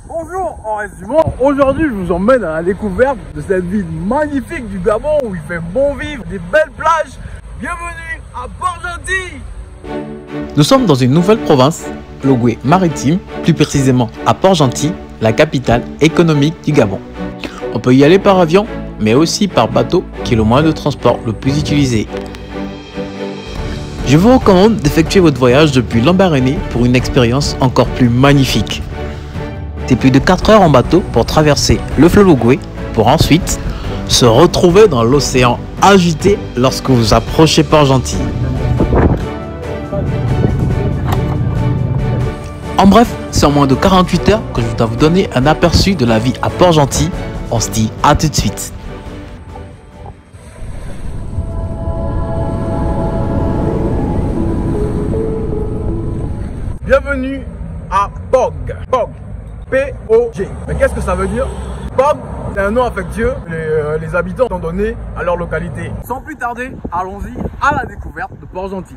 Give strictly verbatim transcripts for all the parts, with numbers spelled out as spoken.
Bonjour, en résumé, aujourd'hui je vous emmène à la découverte de cette ville magnifique du Gabon où il fait bon vivre, des belles plages. Bienvenue à Port-Gentil. Nous sommes dans une nouvelle province, l'Ogooué maritime, plus précisément à Port-Gentil, la capitale économique du Gabon. On peut y aller par avion, mais aussi par bateau, qui est le moyen de transport le plus utilisé. Je vous recommande d'effectuer votre voyage depuis Lambaréné pour une expérience encore plus magnifique. C'est plus de quatre heures en bateau pour traverser le fleuve Ogooué, pour ensuite se retrouver dans l'océan agité lorsque vous approchez Port-Gentil. En bref, c'est en moins de quarante-huit heures que je dois vous donner un aperçu de la vie à Port-Gentil. On se dit à tout de suite. Bienvenue à Pog. Pog. P O G. Mais qu'est-ce que ça veut dire? Pog, c'est un nom affectueux que les, euh, les habitants ont donné à leur localité. Sans plus tarder, allons-y à la découverte de Port-Gentil.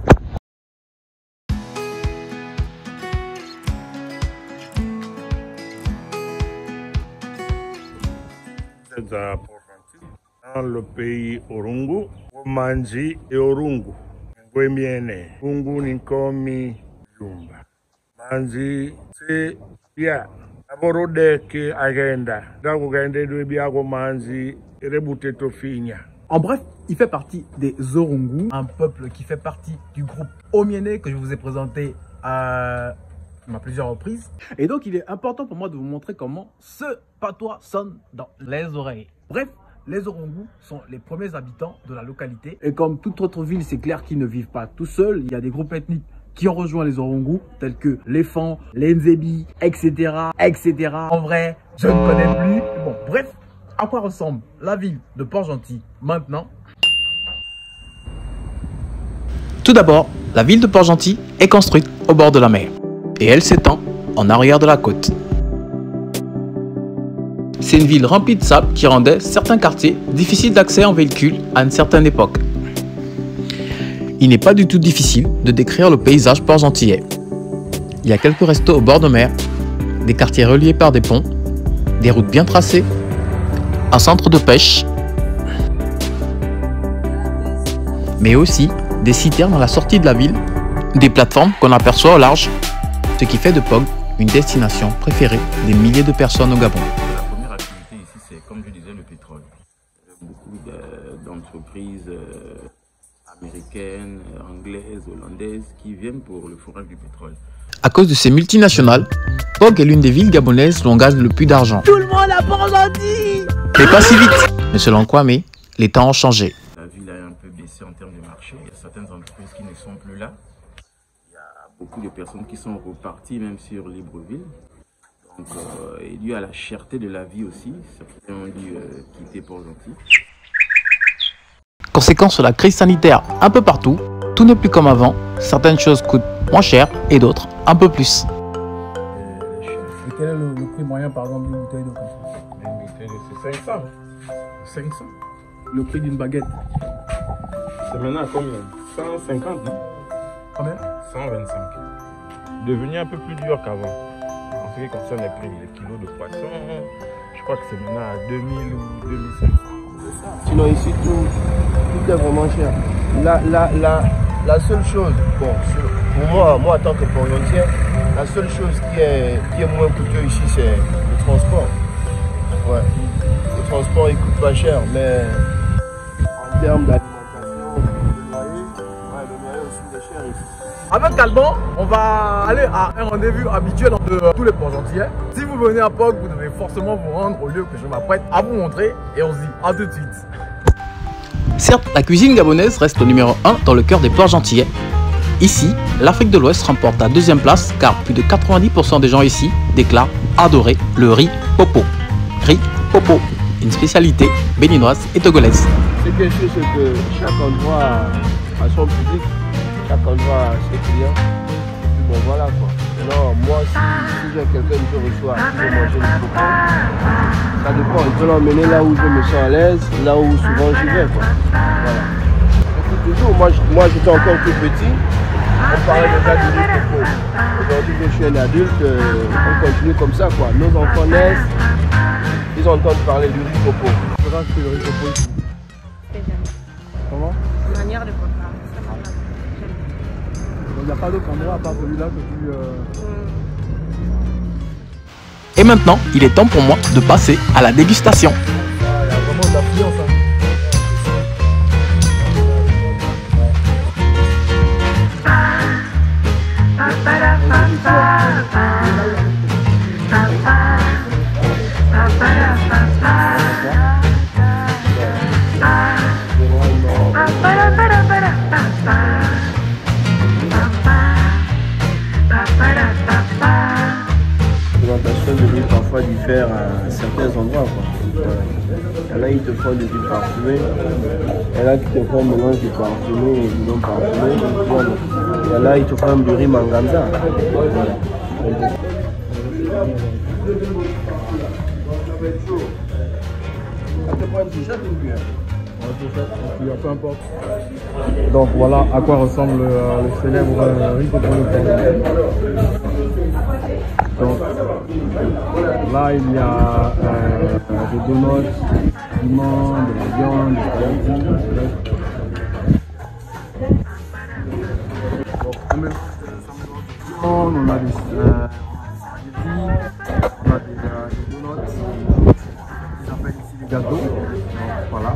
C'est à Port-Gentil, dans le pays Orungu, Omanji et Orungu. Ngwemiene, Orungu Ninkomi Jumba. Manji, c'est bien. D'abord, que agenda. D'abord, agenda de biago manji, rebute tofinya. En bref, il fait partie des Orungu, un peuple qui fait partie du groupe Omiene que je vous ai présenté à, à plusieurs reprises. Et donc, il est important pour moi de vous montrer comment ce patois sonne dans les oreilles. Bref, les Orungu sont les premiers habitants de la localité. Et comme toute autre ville, c'est clair qu'ils ne vivent pas tout seuls. Il y a des groupes ethniques qui ont rejoint les Orungu, tels que les Fans, les Nzebi, et cetera, et cetera. En vrai, je ne connais plus. Bon, bref, à quoi ressemble la ville de Port-Gentil maintenant? Tout d'abord, la ville de Port-Gentil est construite au bord de la mer et elle s'étend en arrière de la côte. C'est une ville remplie de sable qui rendait certains quartiers difficiles d'accès en véhicule à une certaine époque. Il n'est pas du tout difficile de décrire le paysage port-gentilais. Il y a quelques restos au bord de mer, des quartiers reliés par des ponts, des routes bien tracées, un centre de pêche, mais aussi des citernes à la sortie de la ville, des plateformes qu'on aperçoit au large, ce qui fait de Pog une destination préférée des milliers de personnes au Gabon. La première activité ici, c'est comme je disais, le pétrole. Beaucoup d'entreprises américaines, anglaises, hollandaises qui viennent pour le forage du pétrole. À cause de ces multinationales, Pog est l'une des villes gabonaises où on gagne le plus d'argent. Tout le monde à Port-Gentil! Mais pas si vite. Mais selon Kwame, les temps ont changé. La ville a un peu baissé en termes de marché. Il y a certaines entreprises qui ne sont plus là. Il y a beaucoup de personnes qui sont reparties même sur Libreville. Donc, euh, et dû à la cherté de la vie aussi, certains ont dû euh, quitter Port-Gentil. Conséquence de la crise sanitaire un peu partout, tout n'est plus comme avant. Certaines choses coûtent moins cher et d'autres un peu plus. Et quel est le, le prix moyen par exemple d'une bouteille d'eau? Une bouteille de c'est cinq cents. cinq cents. Le prix d'une baguette? C'est maintenant à combien? cent cinquante, non? Combien? cent vingt-cinq. Devenu un peu plus dur qu'avant. En ce qui concerne les prix, les kilos de poisson, je crois que c'est maintenant à deux mille ou deux mille cinq cents. Sinon ici tout, tout est vraiment cher. La, la, la, la seule chose, bon, pour moi, moi en tant que Port-Gentien, la seule chose qui est, qui est moins coûteux ici, c'est le transport. Ouais. Le transport il coûte pas cher, mais en termes d'alimentation, le loyer, ouais, le loyer aussi est cher ici. Avec Alban, on va aller à un rendez-vous habituel de euh, tous les Port-Gentillais. Si vous venez à Pog, vous devez forcément vous rendre au lieu que je m'apprête à vous montrer. Et on se dit à tout de suite. Certes, la cuisine gabonaise reste le numéro un dans le cœur des Port-Gentillais. Ici, l'Afrique de l'Ouest remporte la deuxième place car plus de quatre-vingt-dix pour cent des gens ici déclarent adorer le riz popo. Riz popo, une spécialité béninoise et togolaise. C'est quelque chose que chaque endroit a son public, chaque endroit a ses clients. Et puis bon voilà quoi. Alors moi si, si j'ai quelqu'un qui reçoit pour manger le coco, ça dépend, je peux l'emmener là où je me sens à l'aise, là où souvent j'y vais quoi. Voilà. Depuis toujours, moi, moi j'étais encore tout petit, on parlait déjà du riz coco. Aujourd'hui que je suis un adulte, euh, on continue comme ça quoi. Nos enfants naissent, ils entendent parler du riz coco. Je pense que le riz coco ici. Comment? Manière de préparer. Il n'y a pas d'autre endroit à part celui-là que tu... Euh... Et maintenant, il est temps pour moi de passer à la dégustation. Il y a vraiment de l'affluence. Hein. Présentation de riz parfois diffère à certains endroits. Quoi. Il y en a qui te font du riz parfumé, il y en a qui te font un mélange de parfumé et du non parfumé. Il y en a qui te font du riz manganza. Peu importe. Donc voilà à quoi ressemble euh, le célèbre euh, riz coco de Port-Gentil. Donc là il y a euh, des donuts, du piment, de la viande, des spaghettis. Donc en même temps on a des euh, on a des, euh, des donuts, ils appellent ici des gâteaux. Donc voilà.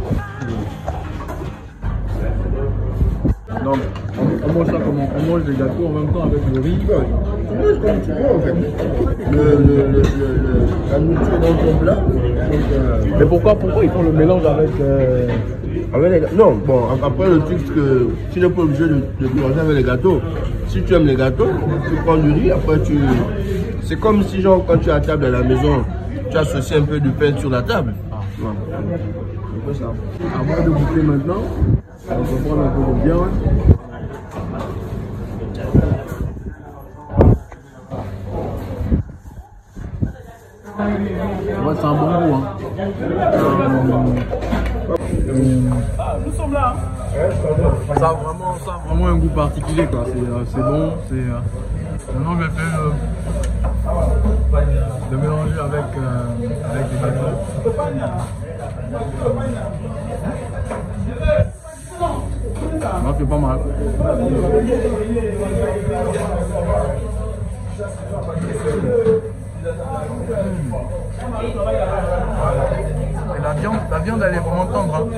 Donc, on, on mange ça comment? On mange des gâteaux en même temps avec le riz. Tu manges comme tu veux en fait. Le, le, le, le, la nourriture dans ton plat. Donc, euh... Mais pourquoi, pourquoi ils font le mélange avec... Euh... avec les... Non, bon, après le truc que tu n'es pas obligé de, de mélanger avec les gâteaux. Si tu aimes les gâteaux, tu prends du riz, après tu... C'est comme si genre quand tu es à table à la maison, tu associes un peu de pain sur la table. Ah. Ouais. C'est ça. À moi de goûter maintenant. On va prendre un peu de viande. Ouais, c'est un bon goût. Hein. Ah, nous sommes là. Ça a vraiment, ça a vraiment un goût particulier. C'est euh, bon. Euh... Maintenant, je vais faire euh, de mélanger avec, euh, avec des gâteaux. Non, c'est pas mal. Et la viande, la viande elle est vraiment tendre. Hein.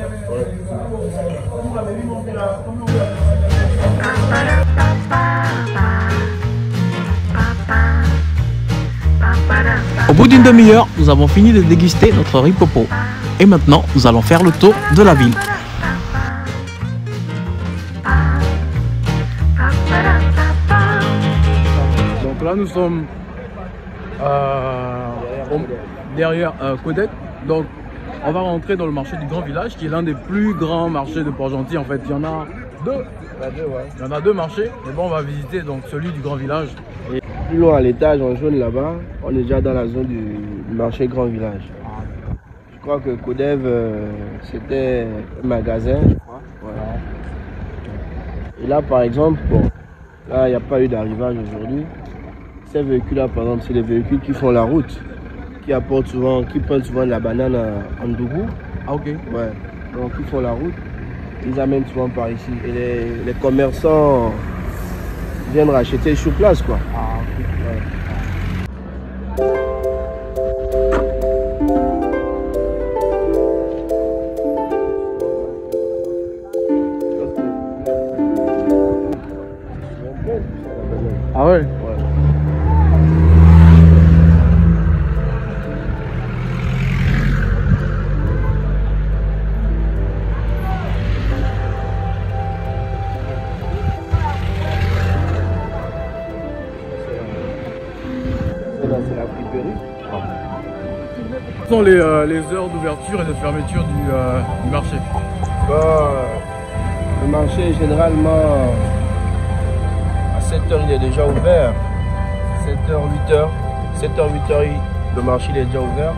Au bout d'une demi-heure, nous avons fini de déguster notre riz popo. Et maintenant, nous allons faire le tour de la ville. Donc là, nous sommes euh, derrière euh, Codec. Donc, on va rentrer dans le marché du Grand Village, qui est l'un des plus grands marchés de Port-Gentil. En fait, il y en a deux. Il y en a deux marchés. Mais bon, on va visiter donc celui du Grand Village. Et plus loin à l'étage, en jaune là-bas, on est déjà dans la zone du, du marché Grand Village. Je crois que Codev, euh, c'était un magasin, je crois. Voilà. Et là, par exemple, bon, là, il n'y a pas eu d'arrivage aujourd'hui. Ces véhicules-là, par exemple, c'est les véhicules qui font la route, qui apportent souvent, qui prennent souvent de la banane en Ndougou. Ah, ok. Ouais. Donc, ils font la route, ils amènent souvent par ici. Et les, les commerçants viennent racheter sur place, quoi. Ah, ok. Ouais. Ah ouais? Ouais. Quelles sont les, euh, les heures d'ouverture et de fermeture du, euh, du marché? Bon, le marché généralement à sept heures il est déjà ouvert. sept heures, huit heures. sept heures, huit heures, le marché il est déjà ouvert.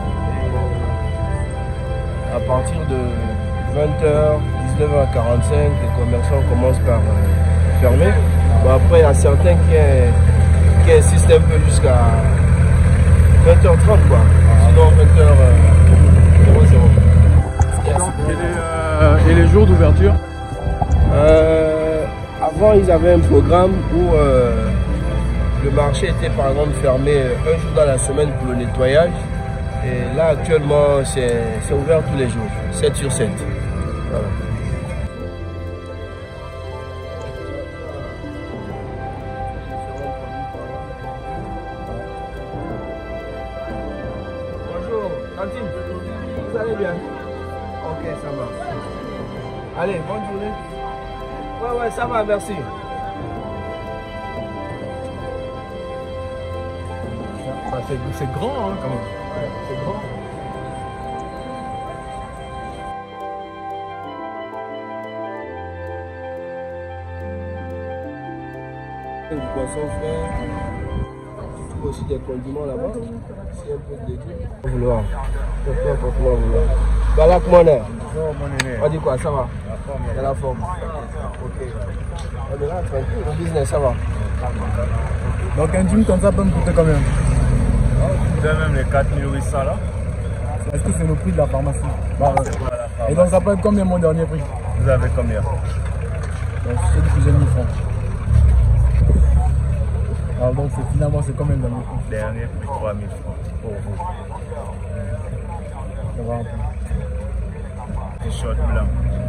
Et à partir de vingt heures, dix-neuf heures quarante-cinq, les commerçants commencent par euh, fermer. Bon, après, il y a certains qui, qui insistent un peu jusqu'à vingt heures trente, quoi. Sinon, vingt heures zéro. Et les, euh, et les jours d'ouverture? euh, Avant, ils avaient un programme où euh, le marché était par exemple fermé un jour dans la semaine pour le nettoyage. Et là, actuellement, c'est ouvert tous les jours, sept sur sept. Voilà. Bonjour, cantine. Vous allez bien? Ok, ça marche. Allez, bonne journée. Ouais, ouais, ça va, merci. C'est grand, hein, quand même. Ouais, c'est grand. Du poisson frais, aussi des condiments là-bas. C'est un peu de légumes. Vouloir. Pourquoi forcément vouloir. Voilà comment on est. On dit quoi, ça va? C'est la forme. Ok. On est là, tranquille. Le business, ça va. Donc un gym comme ça peut me coûter combien? Vous avez même les quatre mille huit cents là. Est-ce que c'est le prix de la pharmacie? Bah, ouais. Et donc ça peut être combien mon dernier prix? Vous avez combien? Donc c'est du plus mille francs. Alors donc finalement c'est combien dans le prix? Dernier prix trois mille francs pour vous. Ça va un peu. T-shirt blanc.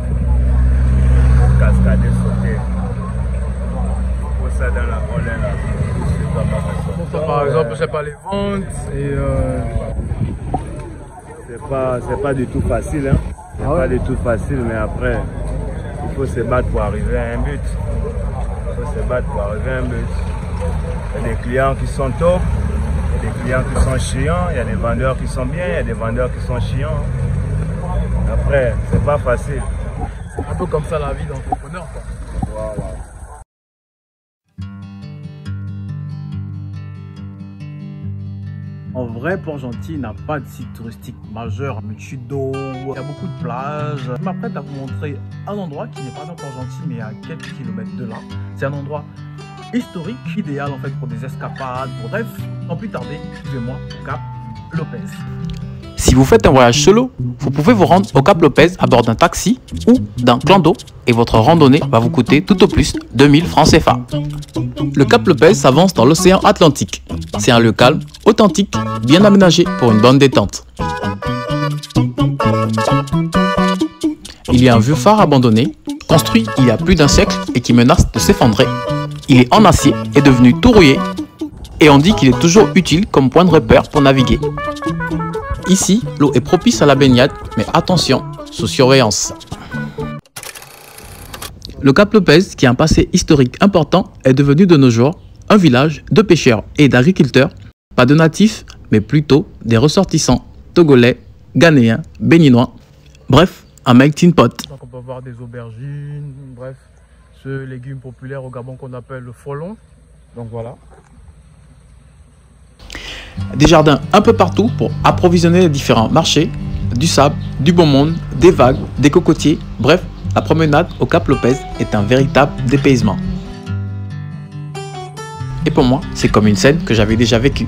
Cascade sauté. Pour ça dans la colère là. Ça, par exemple, c'est pas les ventes et euh... c'est pas c'est pas du tout facile, hein. C'est ah ouais? Pas du tout facile, mais après il faut se battre pour arriver à un but. Il faut se battre pour arriver à un but. Il y a des clients qui sont top, il y a des clients qui sont chiants, il y a des vendeurs qui sont bien, il y a des vendeurs qui sont chiants. Après, c'est pas facile. C'est un peu comme ça la vie d'entrepreneur, quoi. Voilà. En vrai, Port-Gentil n'a pas de site touristique majeur à multitude d'eau. Il y a beaucoup de plages. Je m'apprête à vous montrer un endroit qui n'est pas dans Port-Gentil, mais à quelques kilomètres de là. C'est un endroit historique, idéal en fait pour des escapades. Bref, sans plus tarder, suivez-moi au Cap Lopez. Si vous faites un voyage solo, vous pouvez vous rendre au Cap Lopez à bord d'un taxi ou d'un clando d'eau et votre randonnée va vous coûter tout au plus deux mille francs C F A. Le Cap Lopez s'avance dans l'océan Atlantique. C'est un lieu calme, authentique, bien aménagé pour une bonne détente. Il y a un vieux phare abandonné, construit il y a plus d'un siècle et qui menace de s'effondrer. Il est en acier et devenu tout rouillé et on dit qu'il est toujours utile comme point de repère pour naviguer. Ici, l'eau est propice à la baignade, mais attention, sous surveillance. Le Cap Lopez, qui a un passé historique important, est devenu de nos jours un village de pêcheurs et d'agriculteurs, pas de natifs, mais plutôt des ressortissants togolais, ghanéens, béninois, bref, un melting pot. Donc on peut voir des aubergines, bref, ce légume populaire au Gabon qu'on appelle le folon. Donc voilà. Des jardins un peu partout pour approvisionner les différents marchés, du sable, du beau monde, des vagues, des cocotiers, bref, la promenade au Cap Lopez est un véritable dépaysement. Et pour moi, c'est comme une scène que j'avais déjà vécue.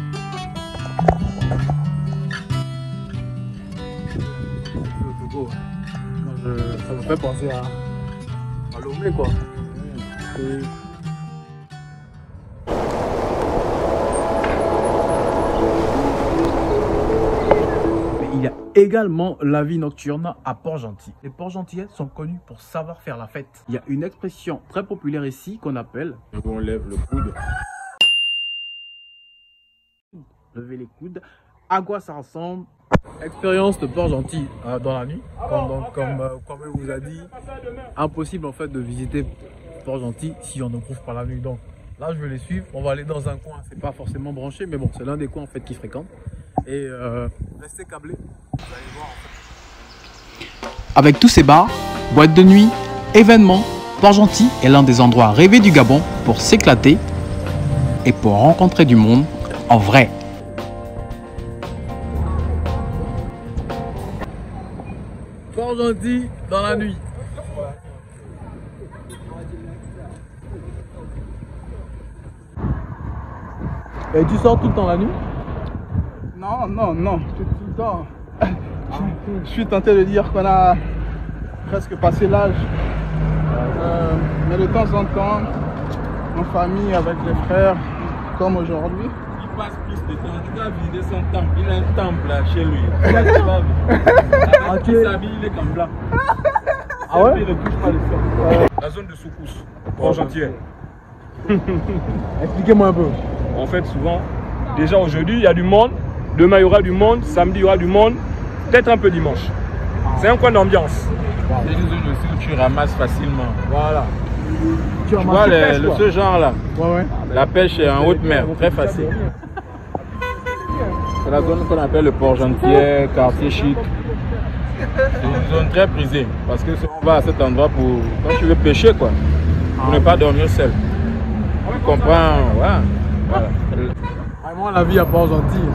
Ça me fait penser à, à Lomé, quoi. Et... il y a également la vie nocturne à Port-Gentil. Les Port-Gentillais sont connus pour savoir faire la fête. Il y a une expression très populaire ici qu'on appelle « on lève le coude ». Lever les coudes. À quoi ça ressemble? Expérience de Port-Gentil euh, dans la nuit. Comme, donc, comme, euh, comme on vous a dit, impossible en fait de visiter Port-Gentil si on ne trouve pas la nuit. Donc là, je vais les suivre. On va aller dans un coin. C'est pas forcément branché, mais bon, c'est l'un des coins en fait qu'ils fréquentent. Et euh, restez câblés. Vous allez voir, en fait. Avec tous ces bars, boîtes de nuit, événements, Port-Gentil est l'un des endroits rêvés du Gabon pour s'éclater et pour rencontrer du monde en vrai. Port-Gentil dans la nuit. Et tu sors tout le temps la nuit? Non, non, non, tout, tout le temps. Je suis tenté de dire qu'on a presque passé l'âge. Euh, mais de temps en temps, en famille, avec les frères, comme aujourd'hui. Il passe plus de temps. Tu dois vider son temple. Il a un temple là chez lui. Ah, tu s'habille, il est comme blanc. Ah ouais? Il ne touche pas le sol. La zone de Soukous, Port-Gentil. Expliquez-moi un peu. En fait, souvent, déjà aujourd'hui, il y a du monde. Demain, il y aura du monde. Samedi, il y aura du monde. Peut-être un peu dimanche. C'est un coin d'ambiance. C'est une zone aussi où tu ramasses facilement. Voilà. Tu, Tu vois le, le, ce genre là. Ouais, ouais. La pêche est en haute mer, très facile. C'est la zone qu'on appelle le Port-Gentil, quartier chic. C'est une zone très prisée. Parce que on va à cet endroit pour quand tu veux pêcher quoi. Pour ne pas dormir seul. Tu comprends, voilà. Voilà. Vraiment la vie à Port-Gentil.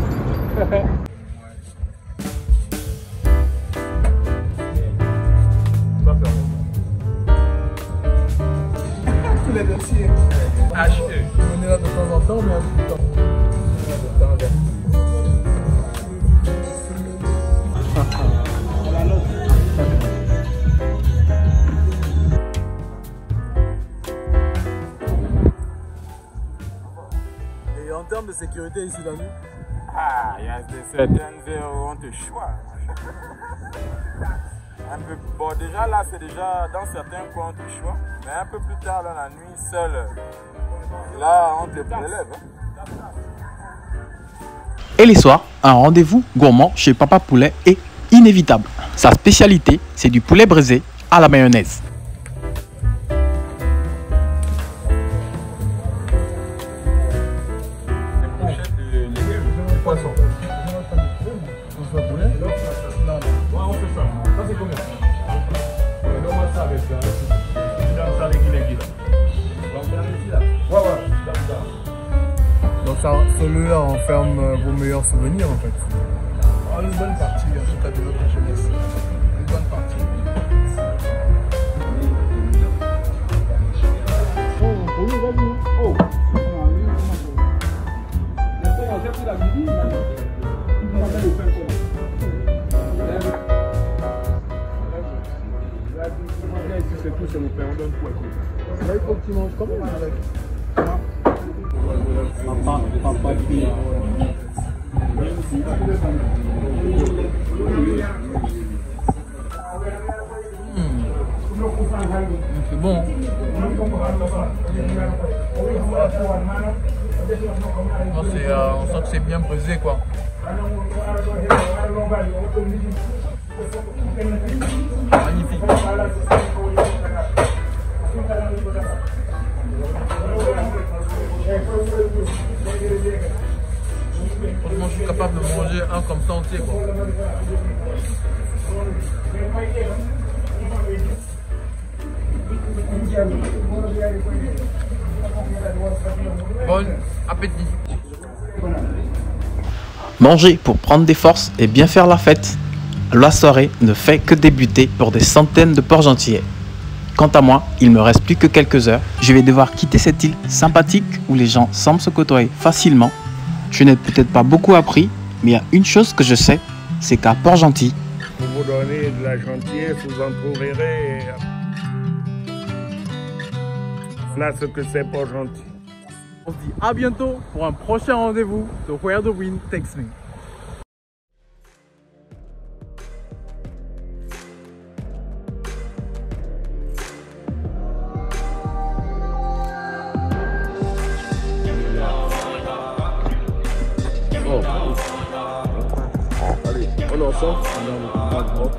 Tous les dossiers. H E. On est là de temps en temps, mais un peu de temps. Et en termes de sécurité ici dans nous? Ah, il y a certaines heures où on te choisit. Un peu, bon, déjà là, c'est déjà dans certains coins on te choisit. Mais un peu plus tard, dans la nuit, seul, là, on te prélève. Hein. Et les soirs, un rendez-vous gourmand chez Papa Poulet est inévitable. Sa spécialité, c'est du poulet braisé à la mayonnaise. Les pochettes de légumes, de poissons. On se fait poulet? Non, non. Ouais, on fait ça. Ça, c'est combien? Donne-moi ça avec ça. Tu donnes ça les guillemets là. Donc, viens ici là. Ouais, ouais. Donc ça, celui-là renferme vos meilleurs souvenirs en fait. Oh, une bonne partie, en tout cas, de notre jeunesse. Une bonne partie. Oh, pour nous, vas-y. Oh. J'ai pris la midi, mais il m'appelle le pain. Ici, c'est tout, c'est le pain. On donne tout à tout. Là, il faut que tu manges quand même avec. Papa, papa, fille. C'est bon. Non, c'est, euh, on sent que c'est bien pesé quoi. Magnifique. Franchement, je suis capable de manger un comme ça entier quoi. Bon appétit. Manger pour prendre des forces et bien faire la fête. La soirée ne fait que débuter pour des centaines de Port-Gentillais. Quant à moi, il me reste plus que quelques heures. Je vais devoir quitter cette île sympathique où les gens semblent se côtoyer facilement. Je n'ai peut-être pas beaucoup appris, mais il y a une chose que je sais, c'est qu'à Port-Gentil, Pour vous donner de la gentillesse, vous en trouverez. Voilà ce que c'est Port-Gentil. On se dit à bientôt pour un prochain rendez-vous de Where the Wind Takes Me. Allez, on est ensemble. Ok.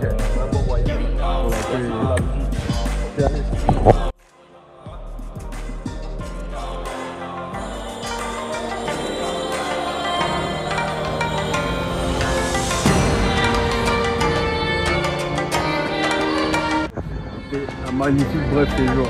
Un magnifique bref séjour.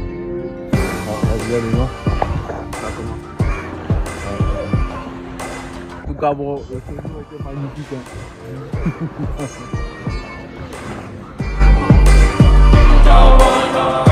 Vas-y, allez, non. cas, bon, le séjour était magnifique. Hein.